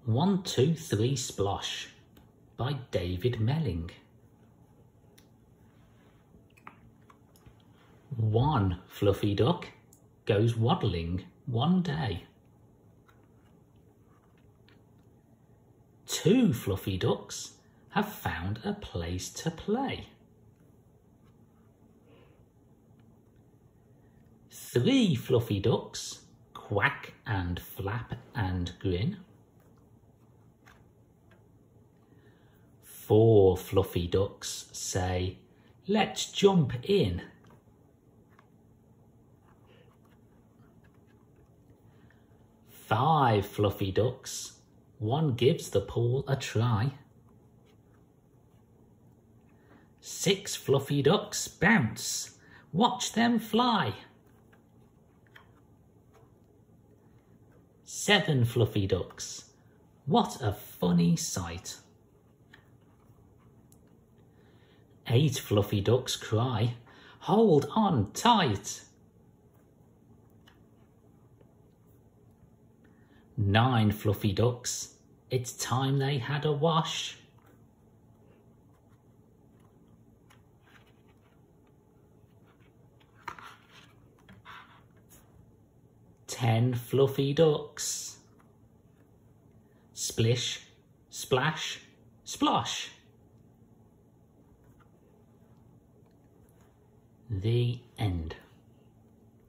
1, 2, 3 Splosh by David Melling. 1 fluffy duck goes waddling one day. 2 fluffy ducks have found a place to play. 3 fluffy ducks quack and flap and grin. 4 fluffy ducks say, "Let's jump in." 5 fluffy ducks, one gives the pool a try. 6 fluffy ducks bounce, watch them fly. 7 fluffy ducks, what a funny sight. 8 fluffy ducks cry, "Hold on tight." 9 fluffy ducks, it's time they had a wash. 10 fluffy ducks. Splish, splash, splosh. The end.